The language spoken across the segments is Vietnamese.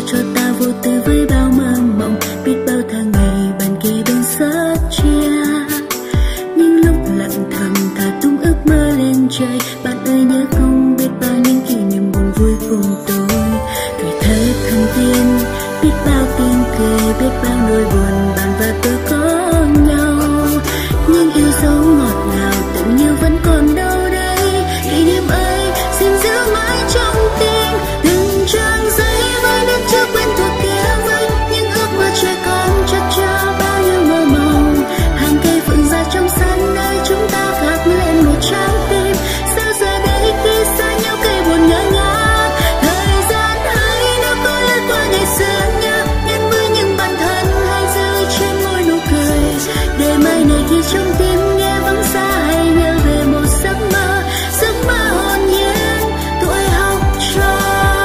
cho ta vô tư với bao mơ mộng, biết bao tháng ngày bàn kề bên sớt chia. Những lúc lặng thầm thả tung ước mơ lên trời, bạn ơi nhớ không biết bao những kỷ niệm buồn vui cùng tôi. Tuổi thơ thần tiên, biết bao tiếng cười, biết bao nỗi buồn bạn và tôi có nhau. Nhưng yêu dấu ngọt ngào tưởng như vẫn còn đâu đây. Kỷ niệm ấy xin giữ mãi trong tim, từng trang giấy với đất chưa quen thuộc kia vây. Những ước mơ trẻ con chất chứa bao nhiêu mơ mộng, hàng cây phượng già trong sân nơi chúng ta khắc lên một trái tim. Sao giờ đây khi xa nhau cây buồn ngỡ ngàng, thời gian hãy nếu có lướt qua ngày xưa nhớ, nhắn với những bạn thân hay giữ trên môi nụ cười. Để mai này khi trong tim nghe vắng xa hãy nhớ về một giấc mơ hồn nhiên tuổi học trò.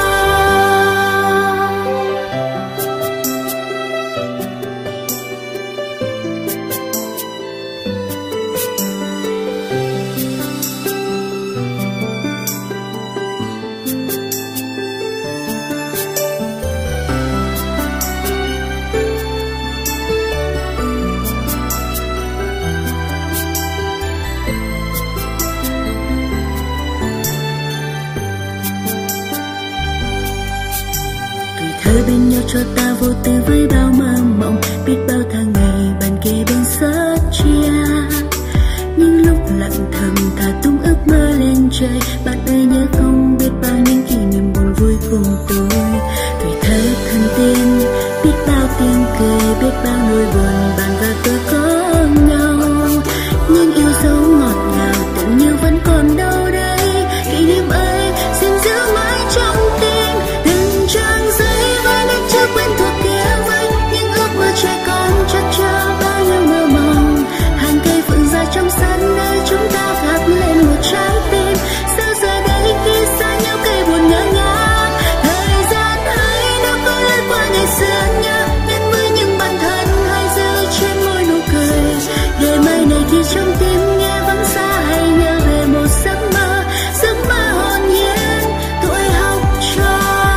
Thơ bên nhau cho ta vô tư với bao mơ mộng, biết bao tháng ngày bàn kề bên sớt chia. Những lúc lặng thầm thả tung ước mơ lên trời, bạn ơi nhớ không biết bao những kỷ niệm buồn vui cùng tôi. Tuổi thơ thần tiên, biết bao tiếng cười, biết bao nỗi buồn bạn và tôi có nhau. Nhưng yêu dấu ngọt ngào tưởng như vẫn còn đâu đây. Kỷ niệm ấy xin giữ mãi trong tim, từng trang giấy chưa quen thuộc kia vây. Những ước mơ trẻ con chất chứa bao nhiêu mơ mộng, hàng cây phượng già trong sân nơi chúng ta khắc lên một trái tim. Sao giờ đây khi xa nhau cây buồn ngỡ ngàng, thời gian hãy nếu có lướt qua ngày xưa nhớ, nhắn với những bạn thân hay giữ trên môi nụ cười. Để mai này khi trong tim nghe vắng xa hãy nhớ về một giấc mơ hồn nhiên tuổi học trò.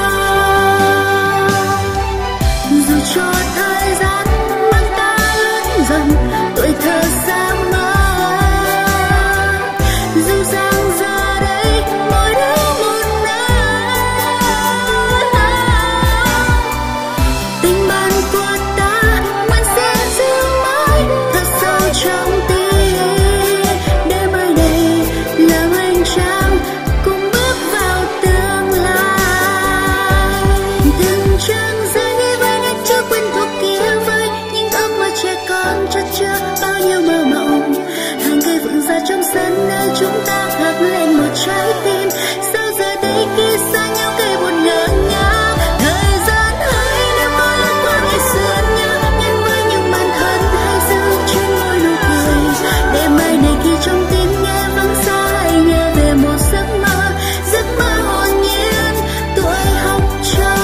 Dù cho thời gian mang ta lớn dần, tuổi thơ xa mơ. Dù rằng giờ đây mỗi đứa một nơi, tình bạn của ta vẫn sẽ giữ mãi thật sâu trong tim. Để mai đây làm hành trang cùng bước vào tương lai. Từng trang giấy chưa quen thuộc kia vây. Những ước mơ trẻ con chất chứa bao nhiêu mơ mộng, hàng cây vượng già trong sân nơi chúng ta khắc lên một trái tim. Sao giờ đây khi xa nhau cây buồn ngỡ ngàng, thời gian hãy nếu có lướt qua ngày xưa nhớ, nhắn với những bạn thân hay giữ trên môi nụ cười. Để mai này khi trong tim nghe vắng xa hãy nhớ về một giấc mơ hồn nhiên tuổi học trò.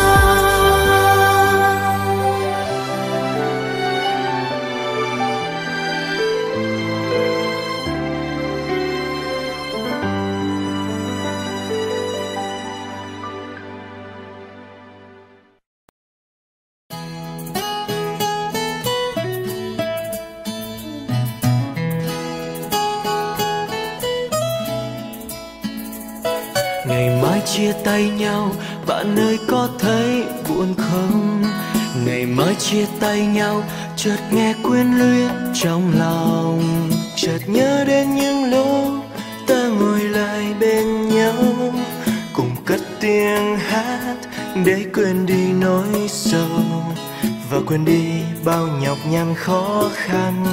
Ngày mai chia tay nhau, bạn ơi có thấy buồn không? Ngày mai chia tay nhau, chợt nghe quyến luyến trong lòng. Chợt nhớ đến những lúc ta ngồi lại bên nhau, cùng cất tiếng hát để quên đi nỗi sầu và quên đi bao nhọc nhằn khó khăn.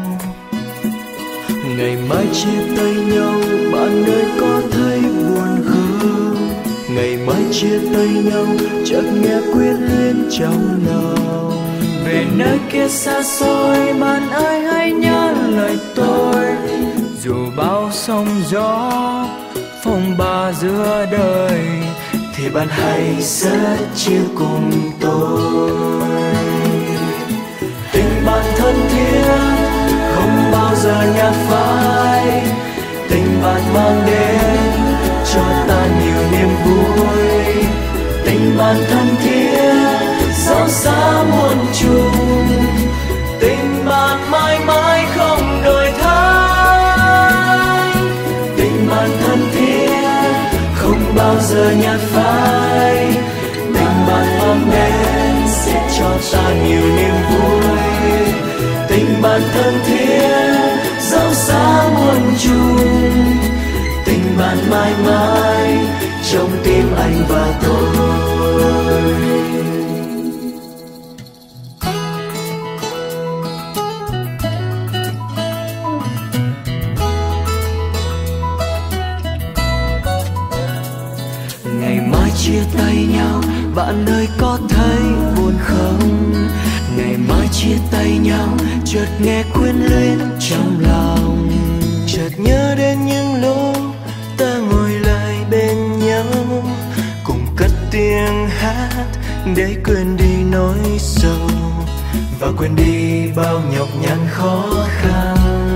Ngày mai chia tay nhau, bạn ơi có thấy buồn không? Ngày mai chia tay nhau, chợt nghe quyến luyến trong lòng. Về nơi kia xa xôi, bạn ơi hãy nhớ lời tôi. Dù bao sóng gió phong ba giữa đời, thì bạn hãy rất chia cùng tôi. Tình bạn thân thiết không bao giờ nhạt phai, tình bạn mang đến cho ta nhiều niềm vui. tình bạn thân thiết dẫu xa muôn trùng, tình bạn mãi mãi không đổi thay. Tình bạn thân thiết không bao giờ nhạt phai, tình bạn ấm đến sẽ cho ta nhiều niềm vui. Tình bạn thân thiết dẫu xa muôn trùng, tình bạn mãi mãi trong tim anh và tôi. Ngày mai chia tay nhau, bạn ơi có thấy buồn không? Ngày mai chia tay nhau, chợt nghe quyến luyến trong lòng. Chợt nhớ đến những lúc ta ngồi lại bên nhau, cùng cất tiếng hát để quên đi nỗi sầu và quên đi bao nhọc nhằn khó khăn.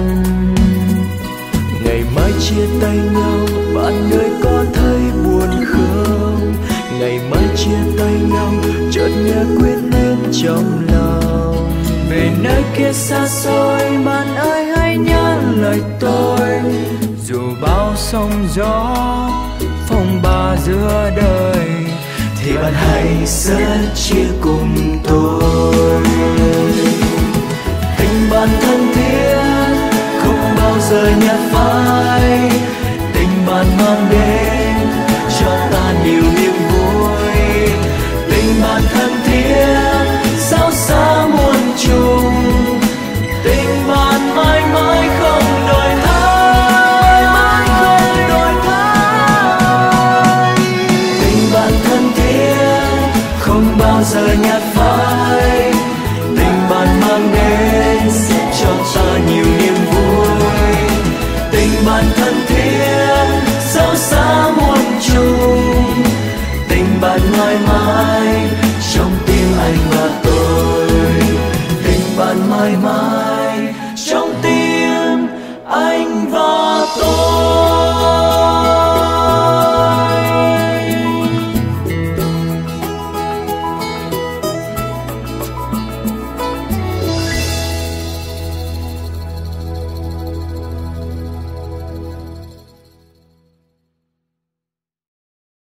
Ngày mai chia tay nhau, bạn ơi có thấy buồn không? Ngày mai chia tay nhau, chợt nghe quyến luyến trong lòng. Về nơi kia xa xôi, bạn ơi hãy nhớ lời tôi. Dù bao sóng gió phong ba giữa đời, thì bạn hãy sớm chia cùng tôi. Tình bạn thân thiết không bao giờ nhạt phai, tình bạn mang đến cho ta nhiều niềm vui. Tình bạn thân thiết sao xa muôn trùng, tình bạn mãi mãi không đổi thay, mãi không đổi thay. Tình bạn thân thiết không bao giờ nhạt phai, tình bạn mang đến sẽ cho ta nhiều niềm vui. Tình bạn thân thiết dẫu xa muôn trùng, tình bạn mãi mãi